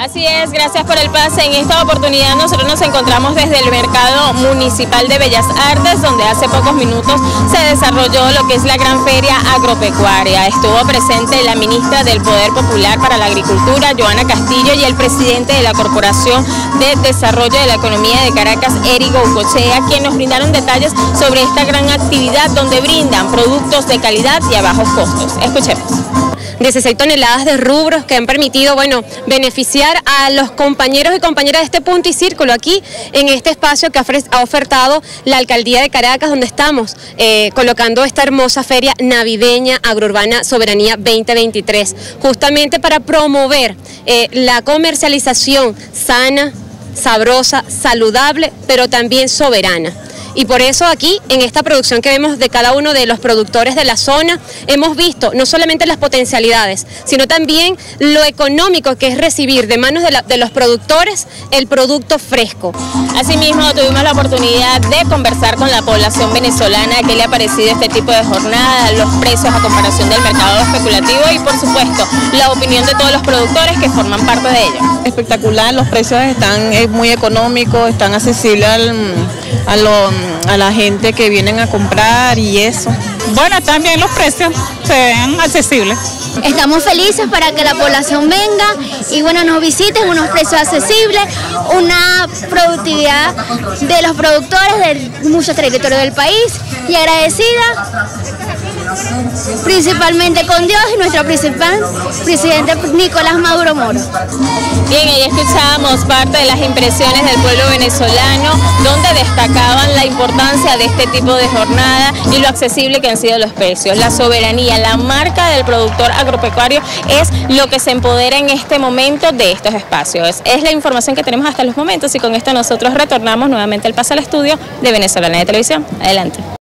Así es, gracias por el pase. En esta oportunidad nosotros nos encontramos desde el Mercado Municipal de Bellas Artes, donde hace pocos minutos se desarrolló lo que es la gran feria agropecuaria. Estuvo presente la ministra del Poder Popular para la Agricultura, Joana Castillo, y el presidente de la Corporación de Desarrollo de la Economía de Caracas, Érigo Ucochea, quienes nos brindaron detalles sobre esta gran actividad donde brindan productos de calidad y a bajos costos. Escuchemos. 16 toneladas de rubros que han permitido, beneficiar a los compañeros y compañeras de este punto y círculo aquí en este espacio que ha ofertado la Alcaldía de Caracas, donde estamos colocando esta hermosa feria navideña agrourbana Soberanía 2023, justamente para promover la comercialización sana, sabrosa, saludable, pero también soberana. Y por eso aquí, en esta producción que vemos de cada uno de los productores de la zona, hemos visto no solamente las potencialidades, sino también lo económico que es recibir de manos de los productores el producto fresco. Asimismo, tuvimos la oportunidad de conversar con la población venezolana, qué le ha parecido este tipo de jornada, los precios a comparación del mercado especulativo y, por supuesto, la opinión de todos los productores que forman parte de ello. Espectacular, los precios están muy económicos, están accesibles a la gente que vienen a comprar y eso. Bueno, también los precios se ven accesibles. Estamos felices para que la población venga y nos visiten, unos precios accesibles, una productividad de los productores de muchos territorios del país y agradecida principalmente con Dios y nuestro principal presidente Nicolás Maduro Moro. Bien, ahí escuchábamos parte de las impresiones del pueblo venezolano, donde destacaban la importancia de este tipo de jornada y lo accesible que han sido los precios. La soberanía, la marca del productor agropecuario es lo que se empodera en este momento de estos espacios. Es la información que tenemos hasta los momentos y con esto nosotros retornamos nuevamente el pase al estudio de Venezolana de Televisión. Adelante.